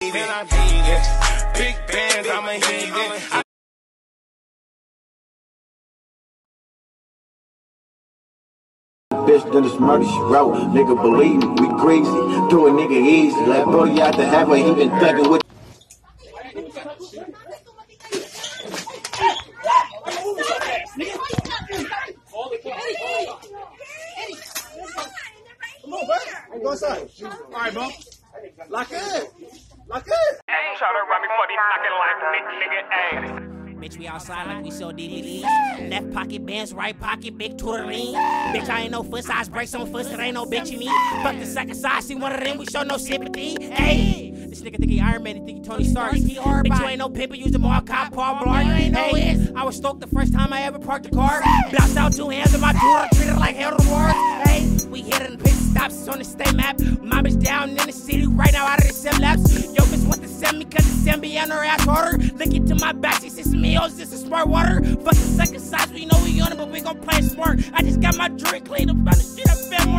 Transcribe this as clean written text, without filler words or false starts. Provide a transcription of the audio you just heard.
heathen. Big bands, I'm a heathen. Bitch done this murder she wrote. Nigga believe me, we greasy. Do a nigga easy. Like bro, you have to have her, he been thugging with. Come on, bro. Go inside. All right, bro. Lock in. Lock in. Hey, try to run me for these knocking like nigga, Bitch, we outside like we sell DVDs. Left pocket bands, right pocket, big twirling. Bitch, I ain't no foot size, breaks on foot, it ain't no bitch in me. Fuck the second side, see one of them, we show no sympathy. Hey, this nigga think he Iron Man, he think he Tony Stark. Bitch, you ain't no pimp, use the mall cop, Paul Blart. Hey, I was stoked the first time I ever parked the car. Bounced out 2 hands in my door, treated like hell to wars. Hey, we hit it and pitch stops on the state map. My bitch down in the city right now out of the sim laps. Yo, bitch want to send me cause the send me on her ass harder. Look into my back, she says meals, this is smart water. Fuck the second size, we know we on it, but we gon' play smart. I just got my drink cleaned up on the street, I feel more.